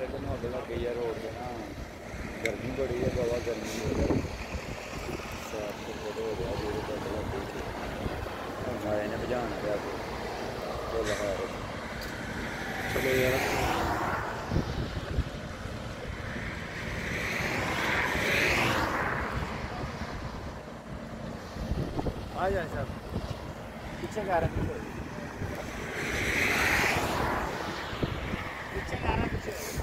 trailer में लग गई है रोड पे ना गर्मी बड़ी है बाबा गर्मी हो गया हमारे ने बजाना गया तो लगा चलो यार आ जाए साहब पीछे कार है पीछे कार है पीछे